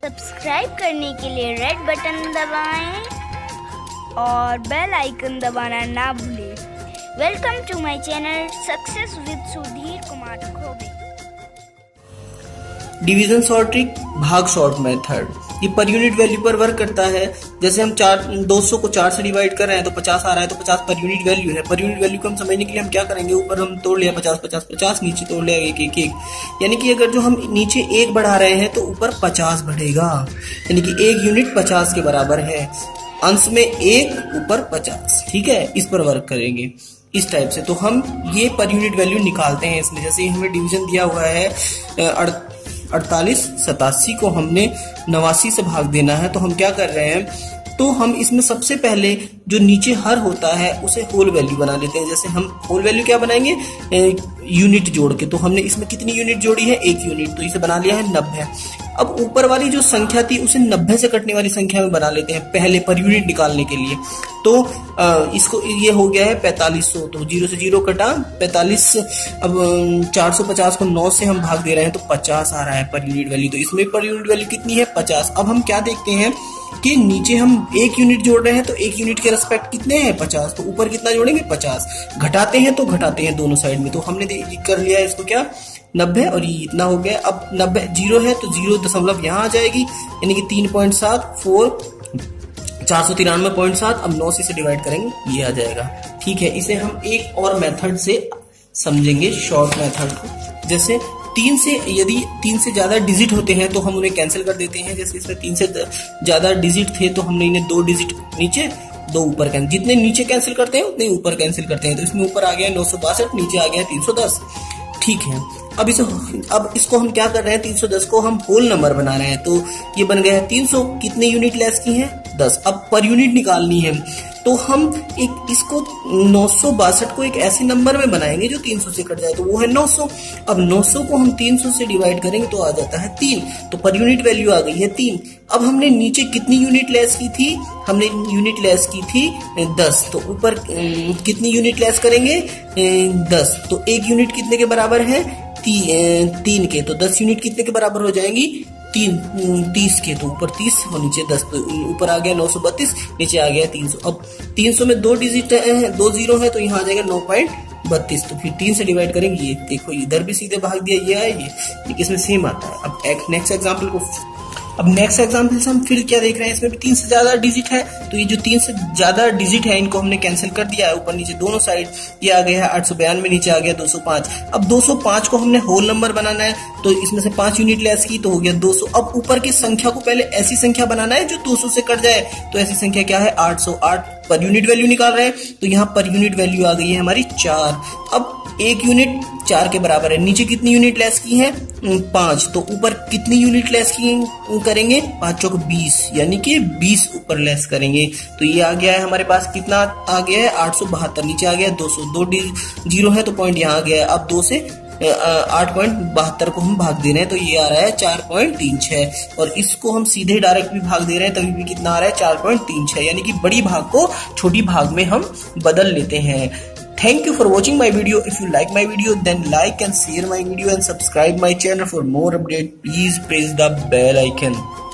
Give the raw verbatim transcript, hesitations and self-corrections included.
Subscribe करने के लिए रेड बटन दबाएं और बेल आइकन दबाना ना भूलें। Welcome to my channel success with Sudhir Kumar Khobe. Division short trick, भाग सॉर्ट मेथड, ये पर यूनिट वैल्यू पर वर्क करता है। जैसे हम चार दो सौ को चार से डिवाइड कर रहे हैं तो पचास आ रहा है, तो पचास पर यूनिट वैल्यू है। पर यूनिट वैल्यू को हम समझने के लिए हम क्या करेंगे, ऊपर हम तोड़ लिया पचास पचास पचास, नीचे तोड़ लिया एक एक एक, यानी कि अगर जो हम नीचे एक बढ़ा रहे हैं तो ऊपर पचास बढ़ेगा, यानी कि एक यूनिट पचास के बराबर है। अंश में एक, ऊपर पचास, ठीक है। इस पर वर्क करेंगे इस टाइप से। तो हम ये पर यूनिट वैल्यू निकालते हैं इसमें। जैसे हमें डिवीजन दिया हुआ है अड़तालीस, सतासी को हमने नवासी से भाग देना है, तो हम क्या कर रहे हैं, तो हम इसमें सबसे पहले जो नीचे हर होता है उसे होल वैल्यू बना लेते हैं। जैसे हम होल वैल्यू क्या बनाएंगे, यूनिट जोड़ के। तो हमने इसमें कितनी यूनिट जोड़ी है, एक यूनिट, तो इसे बना लिया है नब्बे। अब ऊपर वाली जो संख्या थी उसे नब्बे से कटने वाली संख्या में बना लेते हैं पहले पर यूनिट निकालने के लिए। तो आ, इसको ये हो गया है पैंतालीस सौ, तो जीरो से जीरो कटा पैंतालीस। अब चार सौ पचास को नौ से हम भाग दे रहे हैं तो पचास आ रहा है पर यूनिट वैल्यू। तो इसमें पर यूनिट वैल्यू कितनी है, पचास। अब हम क्या देखते हैं कि नीचे हम एक यूनिट जोड़ रहे हैं तो एक यूनिट के रेस्पेक्ट कितने हैं, पचास, तो ऊपर कितना जोड़ेंगे, पचास। घटाते हैं तो घटाते हैं दोनों साइड में, तो हमने कर लिया इसको क्या, नब्बे, और ये इतना हो गया। अब नब्बे जीरो है तो जीरो दशमलव यहाँ आ जाएगी, यानी कि तीन पॉइंट सात, फोर चार सौ तिरानवे पॉइंट सात। अब नौ से डिवाइड करेंगे, ये आ जाएगा, ठीक है। इसे हम एक और मेथड से समझेंगे, शॉर्ट मेथड को। जैसे तीन से, यदि तीन से ज्यादा डिजिट होते हैं तो हम उन्हें कैंसिल कर देते हैं। जैसे इसमें तीन से ज्यादा डिजिट थे तो हमने इन्हें दो डिजिट नीचे, दो ऊपर कैंसिल, जितने नीचे कैंसिल करते हैं उतने ऊपर कैंसिल करते हैं। तो इसमें ऊपर आ गया नौ सौ बासठ, नीचे आ गया तीन सौ दस, ठीक है। अब इसे अब इसको हम क्या कर रहे हैं, तीन सौ दस को हम होल नंबर बना रहे हैं, तो ये बन गया है तीन सौ। कितने यूनिट लेस की है, दस। अब पर यूनिट निकालनी है तो हम एक इसको नौ सौ बासठ को एक ऐसे नंबर में बनाएंगे जो तीन सौ से कट जाए, तो वो है नौ सौ। अब नौ सौ को हम तीन सौ से डिवाइड करेंगे तो आ जाता है तीन, तो पर यूनिट वैल्यू आ गई है तीन। अब हमने नीचे कितनी यूनिट लेस की थी, हमने यूनिट लेस की थी दस, तो ऊपर कितनी यूनिट लेस करेंगे, दस। तो एक यूनिट कितने के बराबर है, ती, तीन के, तो दस यूनिट कितने के बराबर हो जाएंगी, तीन तीस के, तो ऊपर तीस और नीचे दस, तो ऊपर आ गया नौ सौ बत्तीस, नीचे आ गया तीन सौ। अब तीन सौ में दो डिजिट है, दो जीरो है, तो यहाँ आ जाएगा नौ पॉइंट बत्तीस। तो फिर तीन से डिवाइड करेंगे, ये देखो इधर भी सीधे भाग दिया, ये है ये, इसमें सेम आता है। अब एक नेक्स्ट एग्जाम्पल को अब नेक्स्ट एग्जाम्पल से हम फिर क्या देख रहे हैं, इसमें भी तीन से ज्यादा डिजिट है, तो ये जो तीन से ज्यादा डिजिट है इनको हमने कैंसिल कर दिया है ऊपर नीचे दोनों साइड। ये आ गया है आठ सौ बयानवे, नीचे आ गया दो सौ पाँच। अब दो सौ पाँच को हमने होल नंबर बनाना है, तो इसमें से पांच यूनिट लेस की, तो हो गया दो सौ। अब ऊपर की संख्या को पहले ऐसी संख्या बनाना है जो दो सौ से कट जाए, तो ऐसी संख्या क्या है, आठ सौ आठ। पर यूनिट वैल्यू निकाल रहे हैं, तो यहाँ पर यूनिट वैल्यू आ गई है हमारी चार। अब एक यूनिट चार के बराबर है, नीचे कितनी यूनिट लेस की है, पांच, तो ऊपर कितनी यूनिट लेस की करेंगे, पांचों को बीस, यानी कि बीस ऊपर लेस करेंगे। तो ये आ गया है हमारे पास, कितना आ गया है, आठ सौ बहत्तर, नीचे आ गया दो सौ, दो जीरो है तो पॉइंट यहाँ आ गया है। अब दो से आठ पॉइंट बहत्तर को हम भाग दे रहे हैं, तो ये आ रहा है चार पॉइंट तीन छह, और इसको हम सीधे डायरेक्ट भी भाग दे रहे हैं तभी भी कितना आ रहा है, चार पॉइंट तीन छह, यानी कि बड़ी भाग को छोटी भाग में हम बदल लेते हैं। Thank you for watching my video. If you like my video, then like and share my video and subscribe my channel for more update. Please press the bell icon.